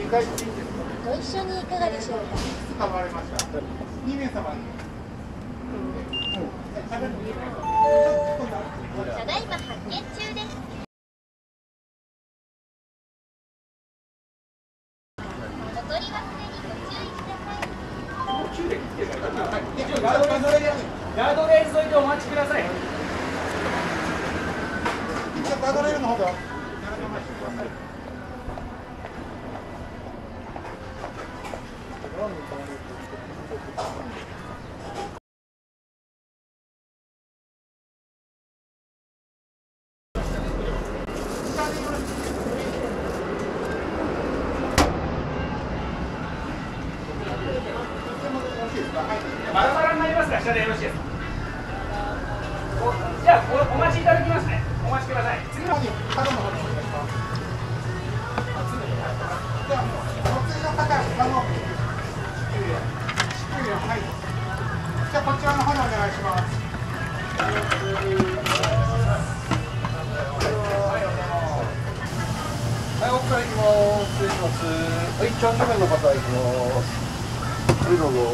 回していいですか。 ご一緒にいかがでしょうか。 使われました。2名様に。 ただいま発見中です。お取り忘れにご注意ください。 ガードレール沿いでお待ちください。 ガードレールの方が。 バラバラになりますが、下でよろしいですか。じゃあお待ちいただきますね。お待ちください。 次の方に角の方にお願いします。ではお次の方はい。じゃあこちらの方にお願いします。 はい、奥から行きます。失礼します。はい、チャンネルの方行きます。はい、どうぞ。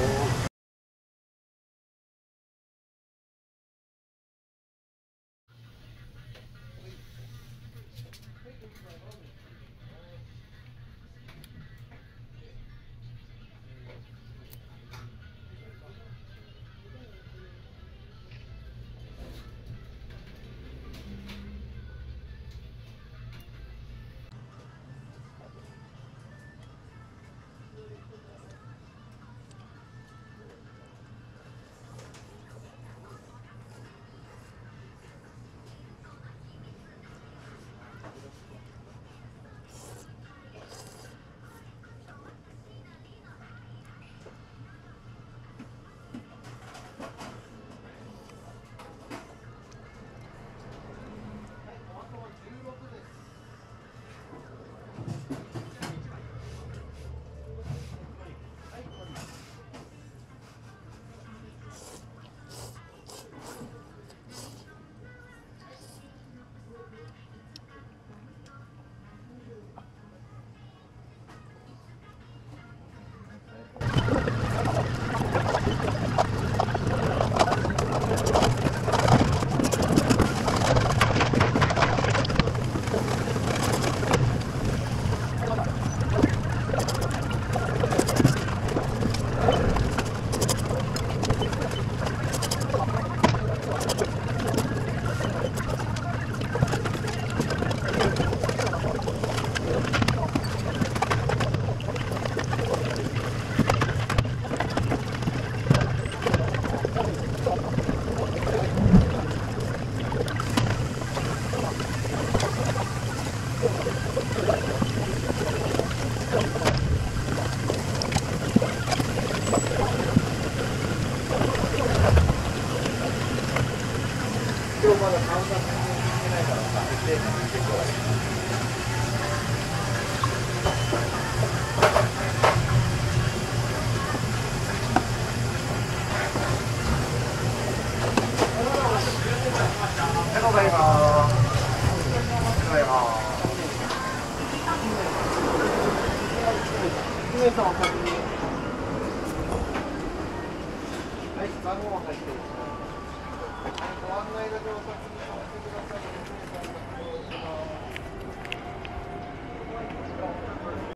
今日まだ顔が全然見てないからさ、見てこい。ただいま。ただいま。皆様確認。はい、番号が入っています。ご案内だけお先にさせてください。